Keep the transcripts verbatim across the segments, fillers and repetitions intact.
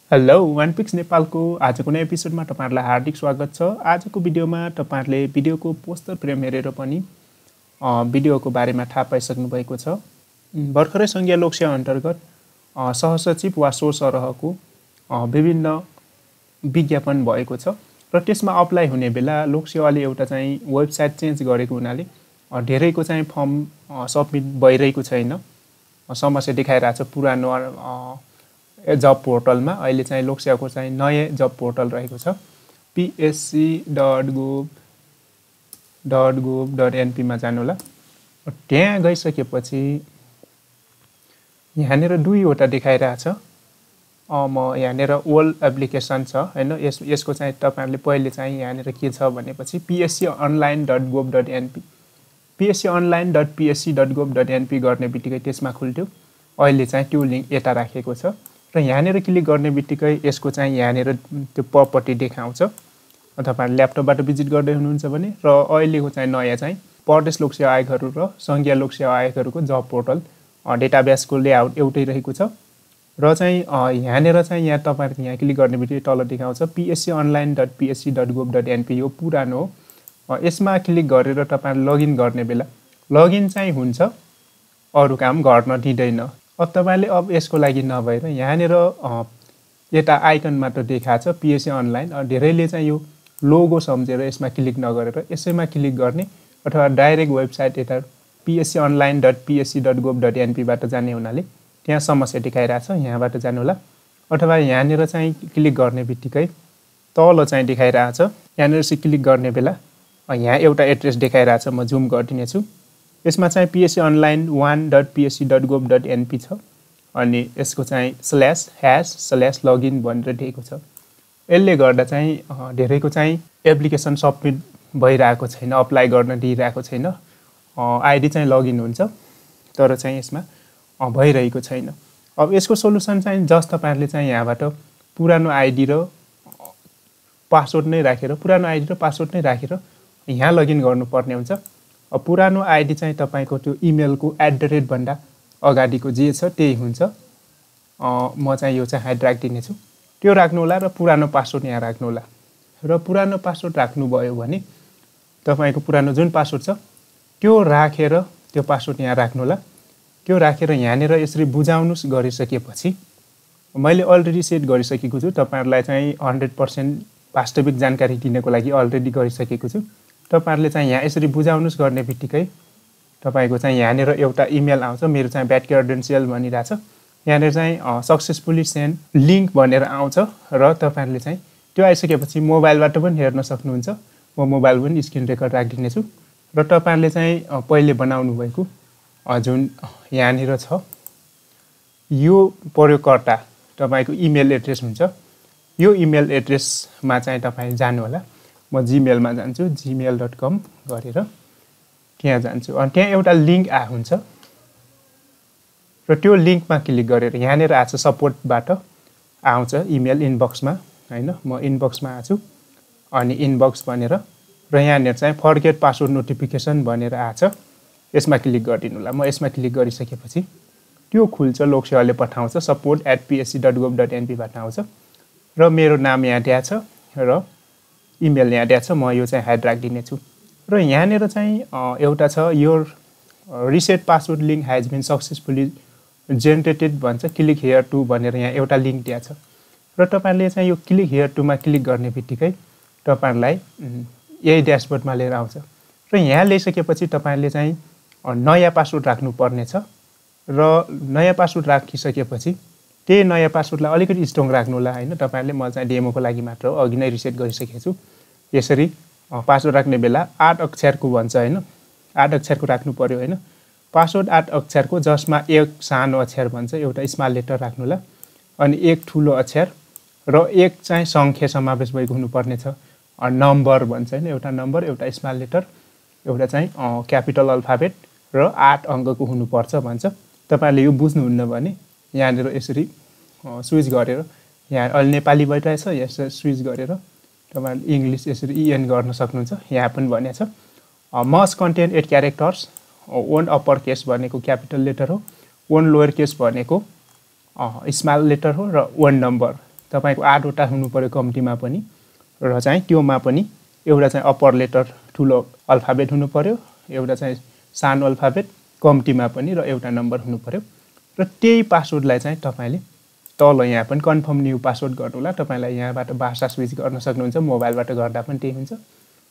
Hello OnePix नेपालको आजको नयाँ एपिसोडमा तपाईहरुलाई हार्दिक स्वागत छ। आजको भिडियोमा तपाईहरुले भिडियोको पोस्टर फ्रेम हेरेर पनि भिडियोको बारेमा थाहा पाइसक्नु भएको छ। भर्खरै संघीय लोकसेवा अन्तर्गत सहसचिव वा सो सरहको विभिन्न विज्ञापन भएको छ र त्यसमा अप्लाई हुने बेला लोकसेवाले एउटा चाहिँ वेबसाइट चेन्ज गरेको हुनाले धेरैको चाहिँ फर्म सबमिट भइरहेको छैन। समस्या देखाइरहेछ पुरानो जब पोर्टलमा। अहिले चाहिँ लोकसेवाको चाहिँ नयाँ जब पोर्टल रहेको छ P S C dot gov dot gov dot N P मा जानु होला। त्यहाँ गइसकेपछि यहाँनेर दुईवटा देखाइरहेछ। म यहाँनेर ओल्ड एप्लिकेसन छ हैन, यस यसको चाहिँ तपाईहरुले पहिले चाहिँ यहाँनेर के छ भनेपछि PSConline dot gov dot N P PSConline dot P S C dot gov dot N P गर्ने बित्तिकै त्यसमा खुल्थ्यो। अहिले चाहिँ त्यो लिंक यता राखेको छ र यहाँनेर क्लिक गर्ने बित्तिकै यसको चाहिँ यहाँनेर त्यो प्रपर्टी देखाउँछ। तपाईहरु ल्यापटपबाट भिजिट गर्दै हुनुहुन्छ भने र अहिलेको चाहिँ नयाँ चाहिँ प्रदेश लोकसेवा आयोगहरु र संघीय लोकसेवा आयोगहरुको जब पोर्टल डेटाबेसको लेआउट एउटै रहेको छ र चाहिँ यहाँनेर चाहिँ यहाँ तपाईहरु यहाँ क्लिक गर्ने बित्तिकै तल देखाउँछ PSConline dot P S C dot gov dot N P यो पुरानो हो। यसमा क्लिक गरेर तपाईहरु लगइन गर्ने बेला लगइन चाहिँ हुन्छ, अरु काम गर्न दिदैन। अब तपाईले अब यसको लागि नभएर यहाँनेर यता आइकनमा त देखाछ PSConline, धेरैले चाहिँ यो लोगो सम्झेर यसमा क्लिक नगरेर यसैमा क्लिक गर्ने अथवा डाइरेक्ट वेबसाइट यता PSConline dot P S C dot gov dot N P बाट जाने हुनाले त्यहाँ समस्या देखाइरहेछ, यहाँबाट जानु होला। अथवा यहाँनेर चाहिँ क्लिक गर्ने बित्तिकै तल चाहिँ देखाइरहेछ, यहाँनेर चाहिँ क्लिक गर्ने बेला यहाँ एउटा एड्रेस देखाइरहेछ, म जुम गरिदिने छु। यसमा चाहिँ PSConline one dot P S C dot gov dot N P छ अनि यसको चाहिँ स्ल्याश ह्याश स्ल्याश लगइन भनेर दिएको छ। यसले गर्दा चाहिँ धेरैको चाहिँ एप्लिकेसन सबमिट भइरहेको छैन, अप्लाई गर्न दिइरहेको छैन। आइडी चाहिँ लगइन हुन्छ तर चाहिँ यसमा भइरहेको छैन। अब यसको सोलुसन चाहिँ जस्ट तपाईहरुले चाहिँ यहाँबाट पुरानो आइडी र पासवर्ड नै राखेर पुरानो आइडी र पासवर्ड नै राखेर यहाँ लगइन गर्नुपर्ने हुन्छ। अब पुरानो आइडी चाहिँ तपाईको त्यो इमेलको एट द रेट भन्दा अगाडिको जे छ त्यही हुन्छ। म चाहिँ यो चाहिँ हाइड राख्दिने छु, त्यो राख्नु होला र पुरानो पासवर्ड यहाँ राख्नु होला। र पुरानो पासवर्ड राख्नु भयो भने तपाईको पुरानो जुन पासवर्ड छ त्यो राखेर त्यो पासवर्ड यहाँ राख्नु होला। त्यो राखेर यहाँनेर यसरी बुझाउनुस् गरिसकेपछि मैले अलरेडी सेट गरिसकेको छु। तपाईहरुलाई चाहिँ हन्ड्रेड पर्सेंट वास्तविक जानकारी दिनको लागि अलरेडी गरिसकेको छु। तपाईहरुले चाहिँ यहाँ यसरी बुझाउनुस् गर्ने बित्तिकै तपाईको चाहिँ यहाँनेर एउटा इमेल आउँछ, मेरो चाहिँ ब्याड क्रेडेन्शियल भनिरहेछ। यहाँनेर चाहिँ सक्सेसफुली सेन्ड लिंक भनेर आउँछ र तपाईहरुले चाहिँ त्यो आइसकेपछि मोबाइलबाट पनि हेर्न सक्नुहुन्छ। म मोबाइल पनि स्क्रिन रेकर्ड राखिदिने छु र तपाईहरुले चाहिँ पहिले बनाउनु भएको जुन यहाँनेर छ यो प्रयोगकर्ता तपाईको इमेल एड्रेस हुन्छ। यो इमेल एड्रेसमा चाहिँ तपाई जानु होला। म जीमेल मा जान्छु, gmail dot com गरेर त्यहाँ जान्छु। अनि त्यहाँ एउटा लिंक आ हुन्छ र त्यो लिंकमा क्लिक गरेर यहाँनेर आछ सपोर्टबाट आउँछ इमेल इनबक्समा हैन। म इनबक्समा आछु अनि इनबक्स भनेर र यहाँनेर चाहिँ फर्गेट पासवर्ड नोटिफिकेसन भनेर आछ, यसमा क्लिक गरिदिनु होला। म यसमा क्लिक गरिसकेपछि त्यो खुल्छ, लोकसेवाले पठाउँछ support at P S C dot gov dot N P बाट आउँछ र मेरो नाम यहाँ दिया छ र इमेल यहाँ दिया छ। म यो चाहिँ हाइड राखिदिने छु र यहाँनेर चाहिँ एउटा छ your reset password link has been successfully generated भन्छ, क्लिक हियर टु भनेर यहाँ एउटा लिंक दिया छ र तपाईहरुले चाहिँ यो क्लिक हियर टु मा क्लिक गर्ने बित्तिकै तपाईहरुलाई यही ड्याशबोर्डमा लिएर आउँछ र यहाँ ल्याइसकेपछि तपाईहरुले चाहिँ नयाँ पासवर्ड राख्नु पर्ने छ र नयाँ पासवर्ड राखिसकेपछि त्यही नयाँ पासवर्डलाई अलिकति स्ट्रङ राख्नु होला हैन। तपाईहरुले म चाहिँ डेमोको लागि मात्र अघि नै रिसेट गरिसकेको छु। यसरी पासवर्ड राख्ने बेला आठ अक्षरको भन्छ हैन, आठ अक्षरको राख्नु पर्यो हैन। पासवर्ड आठ अक्षरको जसमा एक सानो अक्षर भन्छ, एउटा स्मल लेटर राख्नु होला अनि एक ठुलो अक्षर र एक चाहिँ संख्या समावेश भएको हुनुपर्ने छ। नम्बर भन्छ हैन, एउटा नम्बर, एउटा स्मल लेटर, एउटा चाहिँ क्यापिटल अल्फाबेट र आठ अङ्कको हुनुपर्छ भन्छ। तपाईहरुले यो बुझ्नुहुन्न भने यहाँनेर यसरी स्विच गरेर यहाँ अहिले नेपाली भइरहेछ, यसरी स्विच गरेर तपाईहरुले इंग्लिश यसरी ईएन गर्न सक्नुहुन्छ। यहाँ पनि भनेको छ must contain eight characters, one upper case भनेको क्यापिटल लेटर हो, वन लोअर केस भनेको स्मल लेटर हो र वन नम्बर तपाईको आठवटा हुनु पर्यो कम्तीमा पनि र चाहिँ त्योमा पनि एउटा चाहिँ अप्पर लेटर ठुलो अल्फाबेट हुनु पर्यो एउटा चाहिँ सानो अल्फाबेट कम्तीमा पनि र एउटा नम्बर हुनु पर्यो र त्यही पासवर्डलाई चाहिँ तपाईले तल यहाँ पनि कन्फर्म न्यू पासवर्ड गर्नु होला तपाईलाई यहाँबाट भाषा स्विच गर्न सक्नुहुन्छ मोबाइलबाट गर्दा पनि त्यही हुन्छ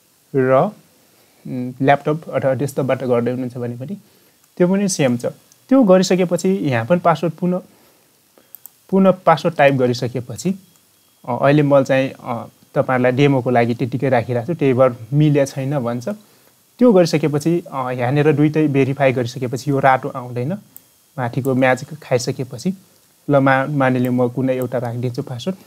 र ल्यापटप अथवा डेस्कटपबाट गर्दै हुनुहुन्छ भने पनि त्यो पनि सेम छ त्यो गरिसकेपछि यहाँ पनि पासवर्ड पुनः पुनः पासवर्ड टाइप गरिसकेपछि अहिले म चाहिँ तपाईहरुलाई डेमोको लागि त्यतिकै राखिराछु त्यही भएर मिले छैन भन्छ त्यो गरिसकेपछि यहाँनेर दुईटै भेरिफाई गरिसकेपछि यो रातो आउँदैन माथिको म्याच खाइसकेपछि ल मा मानिलिउँ म कुनै एउटा राखिदिन्छु पासवर्ड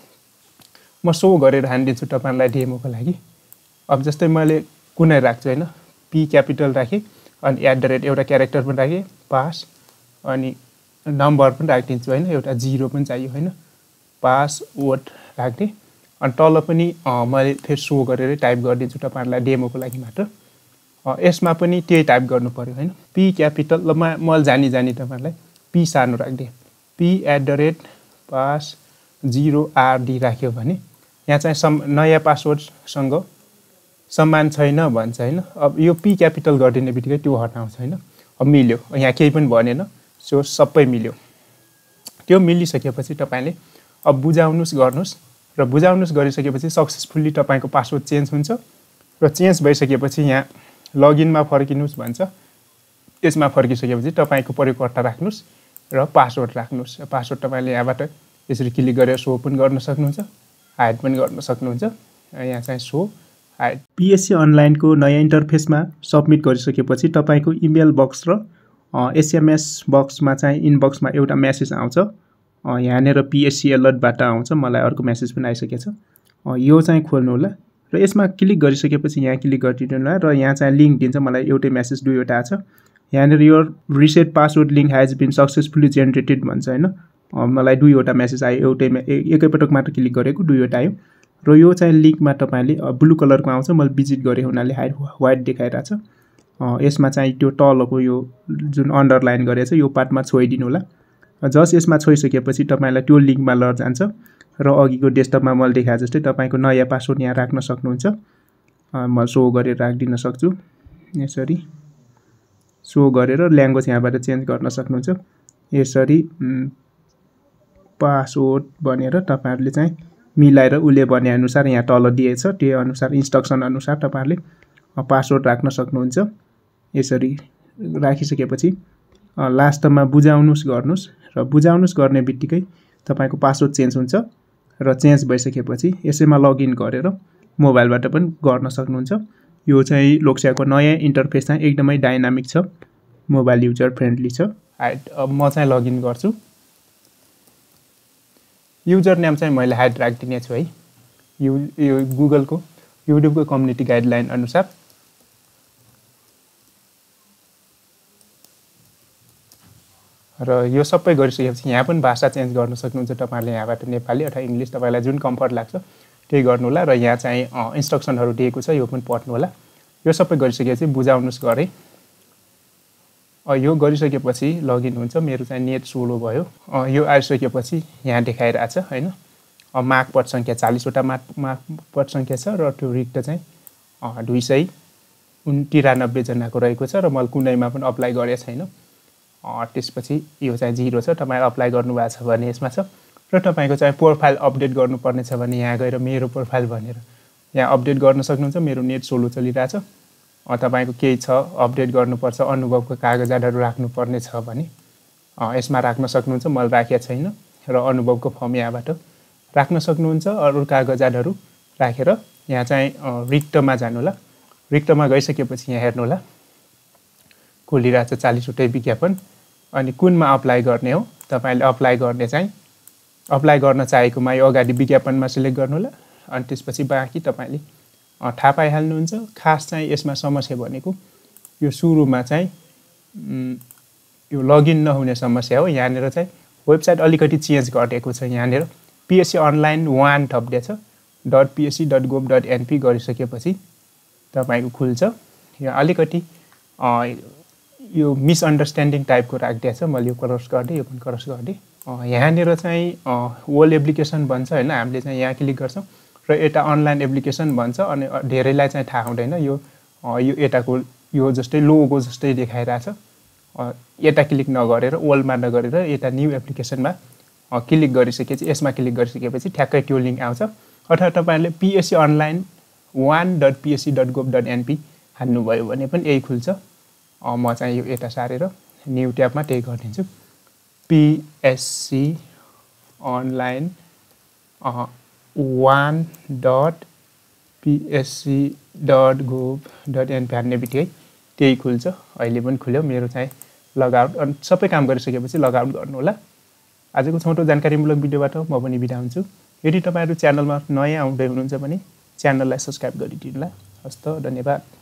म सो गरेर हान्दिन्छु तपाईहरुलाई डेमोको लागि अब जस्तै मैले कुनै राख्छु हैन पी क्यापिटल राखेँ अनि एट द रेट एउटा क्यारेक्टर पनि राखेँ पास अनि नम्बर पनि राखिदिन्छु हैन एउटा जिरो पनि चाहियो हैन पासवर्ड राख्ने अनि तल पनि मैले फेरि सो गरेर टाइप गरिदिन्छु तपाईहरुलाई डेमोको लागि मात्र यसमा पनि त्यही टाइप गर्नु पर्यो हैन पी क्यापिटल ल म मैले जानी जानी तपाईहरुलाई पी सानो राख्दिए P at the rate pass zero R D राख्यो भने यहाँ चाहिँ सम नयाँ पासवर्डसँग समान छैन भन्छ हैन अब यो पी क्यापिटल गरिदिने बित्तिकै त्यो हटाउँछ हैन अब मिल्यो यहाँ केही पनि भनेन सो सबै मिल्यो त्यो मिलिसकेपछि तपाईले अब बुझाउनुस् गर्नुस् र बुझाउनुस् गरिसकेपछि सक्सेसफुली तपाईको पासवर्ड चेन्ज हुन्छ र चेन्ज भइसकेपछि यहाँ लगइनमा फर्किनुस् भन्छ यसमा फर्किसकेपछि तपाईको प्रयोगकर्ता राख्नुस् र पासवर्ड राख्नुस् पासवर्ड तपाईले यहाँबाट यसरी क्लिक गरेर सो पनि गर्न सक्नुहुन्छ हाइड पनि गर्न सक्नुहुन्छ यहाँ चाहिँ सो हाइड पीएससी अनलाइनको नयाँ इन्टरफेसमा सबमिट गरिसकेपछि तपाईको इमेल बक्स र एसएमएस बक्समा चाहिँ इनबक्समा एउटा मेसेज आउँछ यहाँनेर पीएससी अलर्टबाट आउँछ मलाई अर्को मेसेज पनि आइसकेछ यो चाहिँ खोल्नु होला र यसमा क्लिक गरिसकेपछि यहाँ क्लिक गरिदिनु होला र यहाँ चाहिँ लिंक दिन्छ मलाई एउटै मेसेज दुईवटा आछ यहाँनेर यो reset password link has been successfully generated भन्छ हैन मलाई दुईवटा मेसेज आयो एउटैमा एकैपटक मात्र क्लिक गरेको दुईवटा आयो र यो चाहिँ लिंकमा तपाईले ब्लू कलरको आउँछ मैले भिजिट गरे हुनाले हाइड व्हाइट देखाइराछ यसमा चाहिँ त्यो तलको यो जुन अन्डरलाइन गरेको छ यो पार्टमा छोइदिनु होला जस यसमा छोइसकेपछि तपाईलाई त्यो लिंकमा लर जान्छ र अघिको डेस्कटपमा मैले देखाए जस्तै तपाईको नयाँ पासवर्ड यहाँ राख्न सक्नुहुन्छ म सो गरेर राख्दिन सक्छु यसरी सो गरेर ल्याङ्ग्वेज यहाँबाट चेन्ज गर्न सक्नुहुन्छ यसरी पासवर्ड भनेर तपाईहरुले चाहिँ मिलाएर उले भने अनुसार यहाँ तल दिएछ त्यो अनुसार इन्स्ट्रक्सन अनुसार तपाईहरुले पासवर्ड राख्न सक्नुहुन्छ यसरी राखिसकेपछि लास्टमा बुझाउनुस् गर्नुस् र बुझाउनुस् गर्ने बित्तिकै तपाईको पासवर्ड चेन्ज हुन्छ र चेन्ज भइसकेपछि यसैमा लगइन गरेर मोबाइलबाट पनि गर्न सक्नुहुन्छ यो चाहिँ लोकसेवाको नयाँ इन्टरफेस चाहिँ एकदमै डायनामिक छ मोबाइल युजर फ्रेन्डली छ हाइड अब म चाहिँ लगइन गर्छु युजर नेम चाहिँ मैले हाइड राखिदिने छु है यो यो गुगलको युट्युबको कम्युनिटी गाइडलाइन अनुसार र यो सबै गरिसकेपछि यहाँ पनि भाषा चेन्ज गर्न सक्नुहुन्छ तपाईहरुले यहाँबाट नेपाली अथवा इंग्लिश तपाईलाई जुन कम्फर्ट लाग्छ त्यही गर्नु होला र यहाँ चाहिँ इन्स्ट्रक्सनहरु दिएको छ यो पनि पढ्नु होला यो सबै गरिसकेपछि बुझाउनुस् गरे यो गरिसकेपछि लगइन हुन्छ मेरो चाहिँ नेट स्लो भयो यो आइसकेपछि यहाँ देखाइराछ हैन मार्क पद संख्या चालीस वटा मार्क पद संख्या छ र त्यो रिक्त चाहिँ दुई सय तिरानब्बे जनाको रहेको छ र मैले कुनैमा पनि अप्लाई गरे छैन त्यसपछि यो चाहिँ जिरो छ तपाईले अप्लाई गर्नु भएको छ भने यसमा छ र तपाईको चाहिँ प्रोफाइल अपडेट गर्नुपर्ने छ भने यहाँ गएर मेरो प्रोफाइल भनेर यहाँ अपडेट गर्न सक्नुहुन्छ मेरो नेट स्लो चलिरहेछ तपाईको केही छ अपडेट गर्नुपर्छ अनुभवको कागजातहरु राख्नुपर्ने छ भने यसमा राख्न सक्नुहुन्छ मैले राखेको छैन र अनुभवको फर्म यहाँबाट राख्न सक्नुहुन्छ अरु कागजातहरु राखेर यहाँ चाहिँ रिक्तमा जानु होला रिक्तमा गइसकेपछि यहाँ हेर्नु होला खोलिरहेछ चालीस वटै विज्ञापन अनि कुनमा अप्लाई गर्ने हो तपाईले अप्लाई गर्ने चाहिँ अप्लाई गर्न चाहेकोमा यो अगाडि विज्ञापनमा सिलेक्ट गर्नु होला अनि त्यसपछि बाँकी तपाईले थाहा पाइहाल्नुहुन्छ खास चाहिँ यसमा समस्या भनेको यो सुरुमा चाहिँ यो लगइन नहुने समस्या हो यहाँनेर चाहिँ वेबसाइट अलिकति चेन्ज गरेको छ यहाँनेर पीएससी अनलाइन वन थप्दैछ .psc.gov.np गरिसकेपछि तपाईको खुल्छ यहाँ अलिकति यो मिसअन्डरस्ट्यान्डिङ टाइपको राखिदिएको छ मैले यो क्रस गर्दै यो पनि क्रस गर्दै यहाँनिर चाहिँ वर्ल्ड एप्लिकेसन भन्छ होइन, हामीले चाहिँ यहाँ क्लिक गर्छौँ र यता अनलाइन एप्लिकेसन भन्छ। अनि धेरैलाई चाहिँ थाहा हुँदैन यो यो यताको यो जस्तै लोगो जस्तै देखाइरहेछ। यता क्लिक नगरेर वर्ल्डमा नगरेर यता न्यू एप्लिकेसनमा क्लिक गरिसकेपछि यसमा क्लिक गरिसकेपछि ठ्याक्कै त्यो लिङ्क आउँछ। अथवा तपाईँहरूले PSC online one dot PSC dot gov dot NP हान्नुभयो भने पनि यही खुल्छ। म चाहिँ यो यता सारेर न्यू ट्याबमा त्यही गरिदिन्छु, PSC online one dot PSC dot gov dot NP हान्ने बित्तिकै त्यही खुल्छ। अहिले पनि खुल्यो मेरो चाहिँ लगआउट। अनि सबै काम गरिसकेपछि लगआउट गर्नु होला। आजको छोटो जानकारीमूलक भिडियोबाट म पनि बिदा हुन्छु। यदि तपाईँहरू च्यानलमा नयाँ आउँदै हुनुहुन्छ भने च्यानललाई सब्सक्राइब गरिदिनु होला। हस्त, धन्यवाद।